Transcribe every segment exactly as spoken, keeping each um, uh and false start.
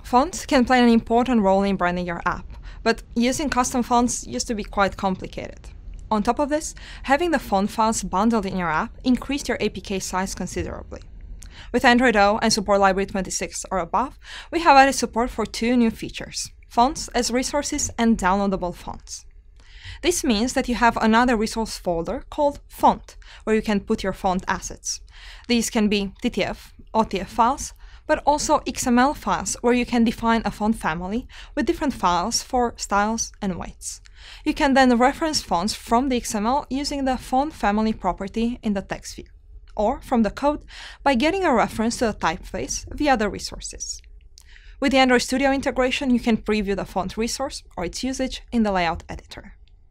Fonts can play an important role in branding your app, but using custom fonts used to be quite complicated. On top of this, having the font files bundled in your app increased your A P K size considerably. With Android O and support library twenty-six or above, we have added support for two new features: fonts as resources and downloadable fonts. This means that you have another resource folder called font, where you can put your font assets. These can be T T F, O T F files, but also X M L files, where you can define a font family with different files for styles and weights. You can then reference fonts from the X M L using the font family property in the text view, or from the code by getting a reference to the typeface via the resources. With the Android Studio integration, you can preview the font resource or its usage in the layout editor.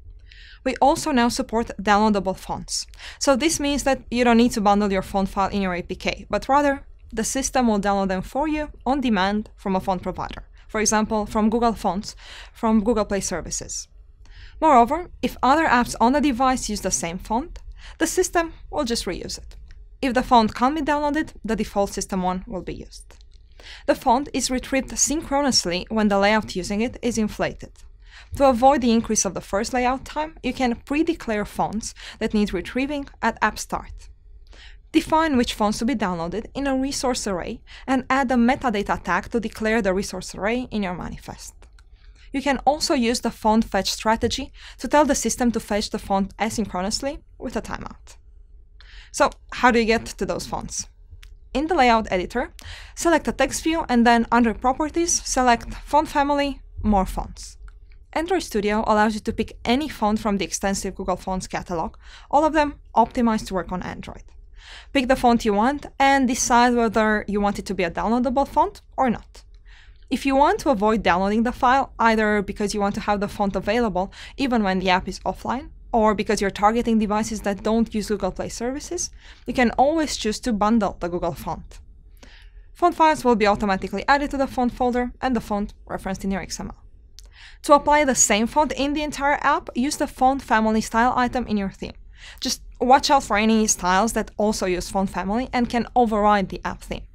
We also now support downloadable fonts. So this means that you don't need to bundle your font file in your A P K, but rather the system will download them for you on demand from a font provider, for example, from Google Fonts, from Google Play services. Moreover, if other apps on the device use the same font, the system will just reuse it. If the font can't be downloaded, the default system one will be used. The font is retrieved synchronously when the layout using it is inflated. To avoid the increase of the first layout time, you can pre-declare fonts that need retrieving at app start. Define which fonts to be downloaded in a resource array and add a metadata tag to declare the resource array in your manifest. You can also use the font fetch strategy to tell the system to fetch the font asynchronously with a timeout. So how do you get to those fonts? In the layout editor, select the text view and then under Properties, select Font Family, More Fonts. Android Studio allows you to pick any font from the extensive Google Fonts catalog, all of them optimized to work on Android. Pick the font you want and decide whether you want it to be a downloadable font or not. If you want to avoid downloading the file, either because you want to have the font available even when the app is offline, or because you're targeting devices that don't use Google Play services, you can always choose to bundle the Google font. Font files will be automatically added to the font folder and the font referenced in your X M L. To apply the same font in the entire app, use the font family style item in your theme. Just watch out for any styles that also use font family and can override the app theme.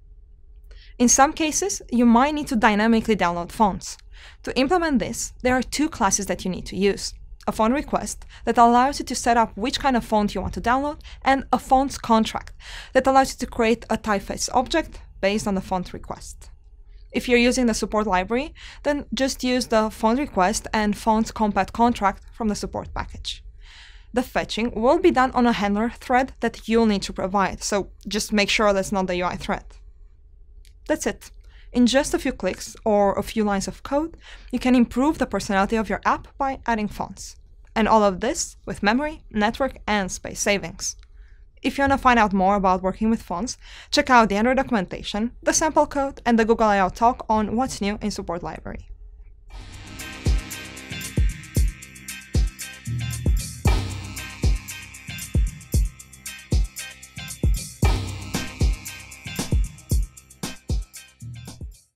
In some cases, you might need to dynamically download fonts. To implement this, there are two classes that you need to use: a font request that allows you to set up which kind of font you want to download, and a fonts contract that allows you to create a typeface object based on the font request. If you're using the support library, then just use the font request and fonts compat contract from the support package. The fetching will be done on a handler thread that you'll need to provide, so just make sure that's not the U I thread. That's it. In just a few clicks or a few lines of code, you can improve the personality of your app by adding fonts. And all of this with memory, network, and space savings. If you want to find out more about working with fonts, check out the Android documentation, the sample code, and the Google I O talk on what's new in Support Library.